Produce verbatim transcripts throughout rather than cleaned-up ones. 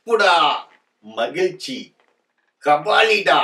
நெருப்புடா, மகிழ்ச்சி, கபாலிடா.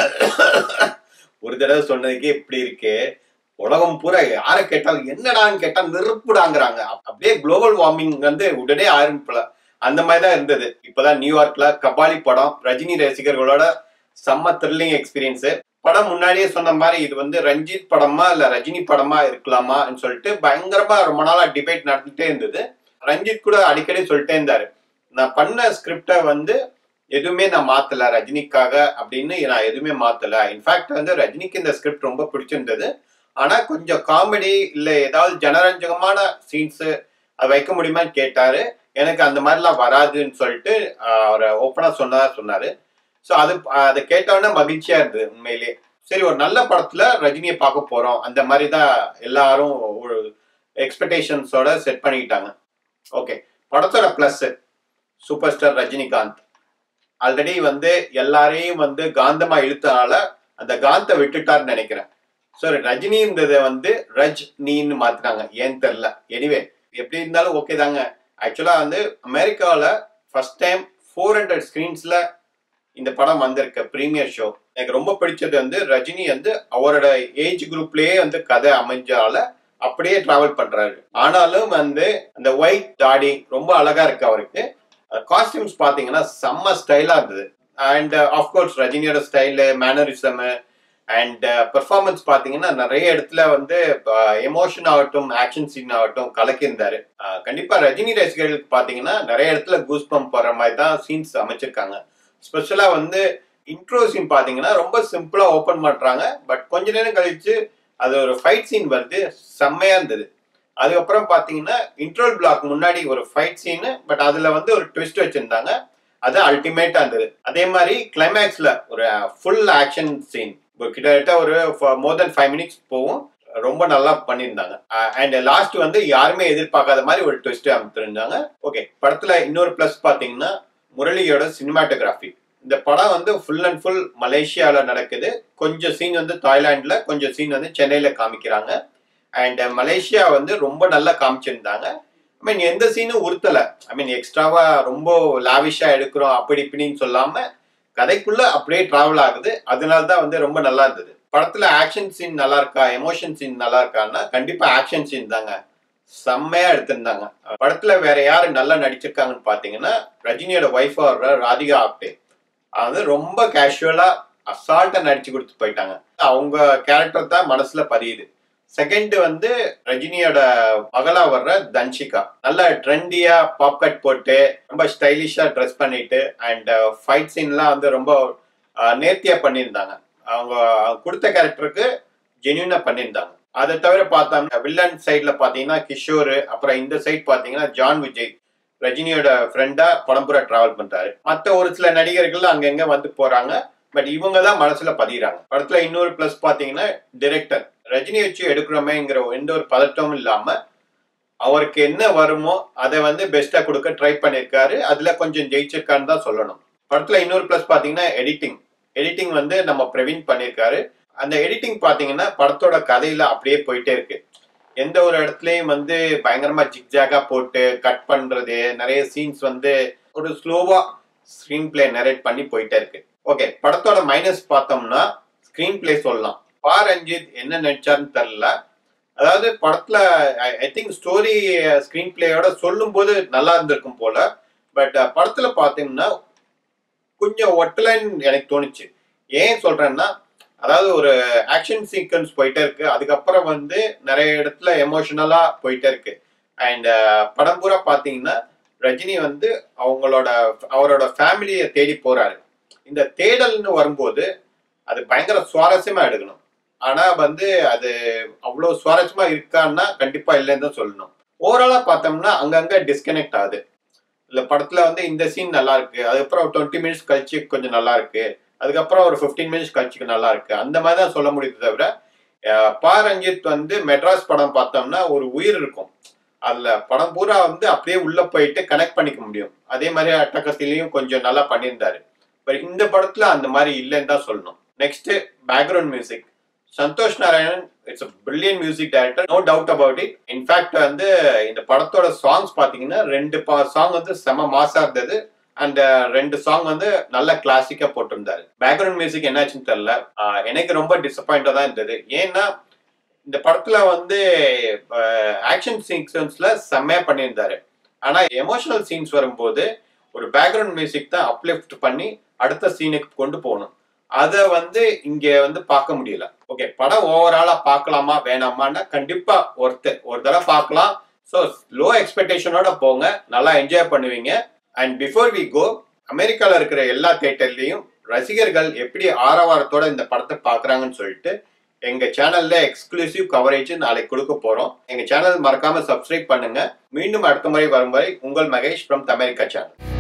ஒரு தடவை சொன்னதுக்கே இப்படி இருக்கு. உலகம் பூரா யார கேட்டாலும் என்னடான்னு கேட்டா நெருப்புடாங்கிறாங்க. அப்படியே குளோபல் வார்மிங் வந்து உடனே ஆரம்பிக்கல. அந்த மாதிரிதான் இருந்தது. இப்பதான் நியூயார்க்ல கபாலி படம் ரஜினி ரசிகர்களோட செம்ம த்ரில்லிங் எக்ஸ்பீரியன்ஸ். படம் முன்னாடியே சொன்ன மாதிரி இது வந்து ரஞ்சித் படமா இல்ல ரஜினி படமா இருக்கலாமான்னு சொல்லிட்டு பயங்கரமா ரொம்ப நாளா டிபேட் நடந்துட்டே இருந்தது. ரஞ்சித் கூட அடிக்கடி சொல்லிட்டே இருந்தாரு, நான் பண்ண ஸ்கிரிப்டை வந்து எதுவுமே நான் மாத்தல ரஜினிக்காக அப்படின்னு, நான் எதுவுமே மாத்தல. இன்ஃபேக்ட் வந்து ரஜினிக்கு இந்த ஸ்கிரிப்ட் ரொம்ப பிடிச்சிருந்தது. ஆனா கொஞ்சம் காமெடி இல்ல ஏதாவது ஜனரஞ்சகமான சீன்ஸ் அதை வைக்க முடியுமான்னு கேட்டாரு. எனக்கு அந்த மாதிரிலாம் வராதுன்னு சொல்லிட்டு அவரை ஓப்பனா சொன்னதா சொன்னாரு. ஸோ அது அதை கேட்டோன்னே மகிழ்ச்சியா இருந்தது உண்மையிலேயே. சரி, ஒரு நல்ல படத்துல ரஜினியை பார்க்க போறோம் அந்த மாதிரி தான் எல்லாரும் ஒரு எக்ஸ்பெக்டேஷன்ஸோட செட் பண்ணிக்கிட்டாங்க. ஓகே, படத்தோட plus super star Rajinikanth already வந்து எல்லாரையும் வந்து காந்தமா இழுத்தனால அந்த காந்த விட்டுட்டாருன்னு நினைக்கிறேன். ஸோ ரஜினின்றதை வந்து ரஜ் நீன்னு மாத்தினாங்க, ஏன்னு தெரியல. எனிவே எப்படி இருந்தாலும் ஓகே தாங்க. ஆக்சுவலா வந்து அமெரிக்காவில் ஃபர்ஸ்ட் டைம் ஃபோர் ஹண்ட்ரட் ஸ்கிரீன்ஸ்ல இந்த படம் வந்திருக்க ப்ரீமியர் ஷோ. எனக்கு ரொம்ப பிடிச்சது வந்து ரஜினி வந்து அவரோட ஏஜ் குரூப்லயே வந்து கதை அமைஞ்சால அப்படியே டிராவல் பண்றாரு. ஆனாலும் வந்து அந்த ஒயிட் தாடி ரொம்ப அழகா இருக்கு அவருக்கு. காஸ்டியூம்ஸ் பாத்தீங்கன்னா செம்ம ஸ்டைலா இருந்தது. அண்ட் ஆஃப்கோர்ஸ் ரஜினியோட ஸ்டைலு, மேனரிசம் அண்ட் பெர்ஃபார்மன்ஸ் பாத்தீங்கன்னா நிறைய இடத்துல வந்து எமோஷன் ஆகட்டும் ஆக்ஷன் சீன் ஆகட்டும் கலக்கியிருந்தாரு. கண்டிப்பா ரஜினி ரசிகர்களுக்கு பாத்தீங்கன்னா நிறைய இடத்துல கூஸ் பம்ப் போற மாதிரி தான் சீன்ஸ் அமைச்சிருக்காங்க. ஸ்பெஷலா வந்து இன்ட்ரோ சீன் பாத்தீங்கன்னா ரொம்ப சிம்பிளா ஓபன் பண்றாங்க. பட் கொஞ்ச நேரம் கழிச்சு அது ஒரு ஃபைட் சீன் வருது, செம்மையா இருந்தது. அதுக்கப்புறம் பாத்தீங்கன்னா இன்ட்ரோல் பிளாக் முன்னாடி ஒரு ஃபைட் சீனு, பட் அதுல வந்து ஒரு ட்விஸ்ட் வச்சிருந்தாங்க, அது அல்டிமேட்டா இருந்தது. அதே மாதிரி கிளைமேக்ஸ்ல ஒரு ஃபுல் ஆக்ஷன் சீன் கிட்டத்தட்ட ஒரு மோர் தென் ஃபைவ் மினிட்ஸ் போகும், ரொம்ப நல்லா பண்ணியிருந்தாங்க. அண்ட் லாஸ்ட் வந்து யாருமே எதிர்பார்க்காத மாதிரி ஒரு ட்விஸ்ட் அமைத்திருந்தாங்க. ஓகே, படத்துல இன்னொரு பிளஸ் பாத்தீங்கன்னா முரளியோட சினிமாட்டோகிராஃபி. இந்த படம் வந்து ஃபுல் அண்ட் ஃபுல் மலேசியாவில் நடக்குது. கொஞ்சம் சீன் வந்து தாய்லாண்டில், கொஞ்சம் சீன் வந்து சென்னையில் காமிக்கிறாங்க. அண்ட் மலேசியா வந்து ரொம்ப நல்லா காமிச்சிருந்தாங்க. ஐ மீன் எந்த சீனும் உறுத்தலை. ஐ மீன் எக்ஸ்ட்ராவா ரொம்ப லாவிஷா எடுக்கிறோம் அப்படி இப்படின்னு சொல்லாம கதைக்குள்ள அப்படியே டிராவல் ஆகுது. அதனால தான் வந்து ரொம்ப நல்லா இருந்தது. படத்துல ஆக்ஷன் சீன் நல்லா இருக்கா, எமோஷன் சீன் நல்லா இருக்கான்னா கண்டிப்பா ஆக்ஷன் சீன் தாங்க, செம்மையா எடுத்திருந்தாங்க. படத்துல வேற யாரு நல்லா நடிச்சிருக்காங்கன்னு பாத்தீங்கன்னா ரஜினியோட ஒய்ஃபா வர்ற ராதிகா ஆப்டே. அது ரொம்ப கேஷுவலா அசால்ட்டா நடிச்சு கொடுத்து போயிட்டாங்க. அவங்க கேரக்டர் தான் மனசுல பதியுது. செகண்ட் வந்து ரஜினியோட மகளா வர்ற தன்ஷிகா, நல்ல ட்ரெண்டியா பாப்கட் போட்டு ரொம்ப ஸ்டைலிஷா ட்ரெஸ் பண்ணிட்டு அண்ட் ஃபைட் சீன்லாம் வந்து ரொம்ப நேர்த்தியா பண்ணியிருந்தாங்க. அவங்க கொடுத்த கேரக்டருக்கு ஜென்யூனா பண்ணியிருந்தாங்க. அதை தவிர பார்த்தோம்னா வில்லன் சைட்ல பாத்தீங்கன்னா கிஷோர், அப்புறம் இந்த சைட் பாத்தீங்கன்னா ஜான் விஜய் ரஜினியோட ஃப்ரெண்டா படம் பூரா டிராவல் பண்றாரு. மற்ற ஒரு சில நடிகர்கள் அங்கங்க வந்து போறாங்க, பட் இவங்க தான் மனசுல பதிகிறாங்க. படத்துல இன்னொரு பிளஸ் பாத்தீங்கன்னா டைரக்டர் ரஜினி வச்சு எடுக்கிறோமேங்கிற எந்த ஒரு பதட்டமும் இல்லாம அவருக்கு என்ன வருமோ அதை வந்து பெஸ்டா கொடுக்க ட்ரை பண்ணிருக்காரு. அதுல கொஞ்சம் ஜெயிச்சிருக்கான்னு தான் சொல்லணும். படத்துல இன்னொரு பிளஸ் பாத்தீங்கன்னா எடிட்டிங். எடிட்டிங் வந்து நம்ம பிரவீன் பண்ணிருக்காரு. அந்த எடிட்டிங் பாத்தீங்கன்னா படத்தோட கதையில அப்படியே போயிட்டே இருக்கு. எந்த ஒரு இடத்துலயும் வந்து பயங்கரமா ஜிக்ஜாகா போட்டு கட் பண்றது, நிறைய சீன்ஸ் வந்து ஒரு ஸ்லோவா ஸ்கிரீன் பிளே நரேட் பண்ணி போயிட்டே இருக்கு. ஓகே, படத்தோட மைனஸ் பார்த்தோம்னா ஸ்கிரீன் பிளே சொல்லலாம். பா ரஞ்சித் என்ன நடிச்சாருன்னு தெரியல. அதாவது படத்துல ஐ திங்க் ஸ்டோரி ஸ்கிரீன் பிளேயோட சொல்லும் போது நல்லா இருந்திருக்கும் போல. பட் படத்துல பாத்தீங்கன்னா கொஞ்சம் ஒட்டலைன்னு எனக்கு தோணுச்சு. ஏன் சொல்றேன்னா, அதாவது ஒரு ஆக்ஷன் சீக்வன்ஸ் போயிட்டே இருக்கு, அதுக்கப்புறம் வந்து நிறைய இடத்துல எமோஷனலா போயிட்டே இருக்கு. அண்ட் படம் பூரா பாத்தீங்கன்னா ரஜினி வந்து அவங்களோட அவரோட ஃபேமிலியை தேடி போறாரு. இந்த தேடல்னு வரும்போது அது பயங்கர சுவாரஸ்யமா எடுக்கணும். ஆனா வந்து அது அவ்வளவு சுவாரஸ்யமா இருக்கான்னா கண்டிப்பா இல்லைன்னு தான் சொல்லணும். ஓவராலா பார்த்தோம்னா அங்கங்க டிஸ்கனெக்ட் ஆகுது. இல்ல படத்துல வந்து இந்த சீன் நல்லா இருக்கு, அதுக்கப்புறம் டுவெண்ட்டி மினிட்ஸ் கழிச்சு கொஞ்சம் நல்லா இருக்கு, அதுக்கப்புறம் ஒரு பிப்டீன் மினிட்ஸ் கழிச்சுக்கு நல்லா இருக்கு, அந்த மாதிரி தான் சொல்ல முடியுது. தவிர பா ரஞ்சித் வந்து மெட்ராஸ் படம் பார்த்தோம்னா ஒரு உயிர் இருக்கும். அதுல படம் பூரா வந்து அப்படியே உள்ள போயிட்டு கனெக்ட் பண்ணிக்க முடியும். அதே மாதிரி அட்டகத்திலையும் கொஞ்சம் நல்லா பண்ணியிருந்தாரு. பட் இந்த படத்துல அந்த மாதிரி இல்லைன்னு தான் சொல்லணும். Next background music. Santhosh Narayanan it's brilliant music director, no doubt about it. In fact வந்து இந்த படத்தோட சாங்ஸ் பாத்தீங்கன்னா ரெண்டு சாங் வந்து செம மாசா இருந்தது. அந்த ரெண்டு சாங் வந்து நல்ல கிளாசிக்கா போட்டிருந்தாரு. பேக்ரவுண்ட் மியூசிக் என்னாச்சுன்னு தெரியல. எனக்கு ரொம்ப டிசப்பாயிண்டா தான் இருந்தது. ஏன்னா இந்த படத்துல வந்து ஆக்ஷன் சீக்வன்ஸ்ல செம்மையா பண்ணியிருந்தாரு. ஆனா எமோஷனல் சீன்ஸ் வரும்போது ஒரு பேக்ரவுண்ட் மியூசிக் தான் அப்லிஃப்ட் பண்ணி அடுத்த சீனுக்கு கொண்டு போகணும். அதை வந்து இங்க வந்து பார்க்க முடியல. ஓகே, படம் ஓவராலா பார்க்கலாமா வேணாமான்னா கண்டிப்பா ஒருத்தர் ஒரு தடவை பார்க்கலாம். ஸோ லோ எக்ஸ்பெக்டேஷனோட போங்க, நல்லா என்ஜாய் பண்ணுவீங்க. அண்ட் பிஃபோர் வி கோ, அமெரிக்கால இருக்கிற எல்லா தியேட்டர்லயும் ரசிகர்கள் எப்படி ஆரவாரத்தோட இந்த படத்தை பார்க்கறாங்கன்னு சொல்லிட்டு எங்க சேனல்ல எக்ஸ்க்ளூசிவ் கவரேஜ் நாளைக்கு கொடுக்க போறோம். எங்க சேனல் மறக்காம சப்ஸ்கிரைப் பண்ணுங்க. மீண்டும் அடுத்த முறை வரும் வரை உங்கள் மகேஷ் ஃப்ரம் தமிரிக்கா சேனல்.